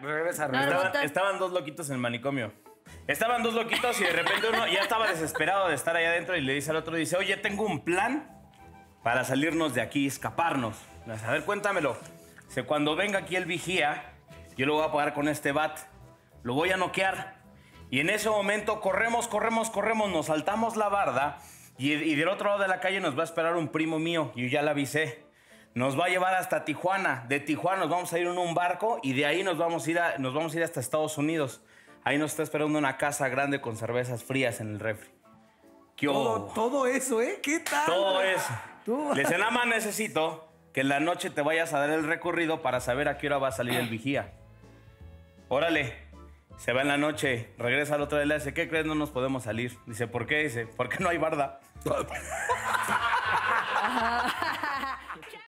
regresa. Estaban dos loquitos en el manicomio. Estaban dos loquitos y de repente uno ya estaba desesperado de estar allá adentro y le dice al otro, dice, oye, tengo un plan para salirnos de aquí, escaparnos. A ver, cuéntamelo. Dice, cuando venga aquí el vigía, yo lo voy a pagar con este bat. Lo voy a noquear. Y en ese momento corremos, nos saltamos la barda y del otro lado de la calle nos va a esperar un primo mío. Yo ya le avisé. Nos va a llevar hasta Tijuana. De Tijuana nos vamos a ir en un barco y de ahí nos vamos a ir hasta Estados Unidos. Ahí nos está esperando una casa grande con cervezas frías en el refri. Todo eso, ¿eh? ¿Qué tal? Todo eso. Les nada más necesito que en la noche te vayas a dar el recorrido para saber a qué hora va a salir el vigía. Órale. Se va en la noche, regresa al otro día y le dice, ¿qué crees? No nos podemos salir. Dice, ¿por qué? Dice, ¿por qué no hay barda?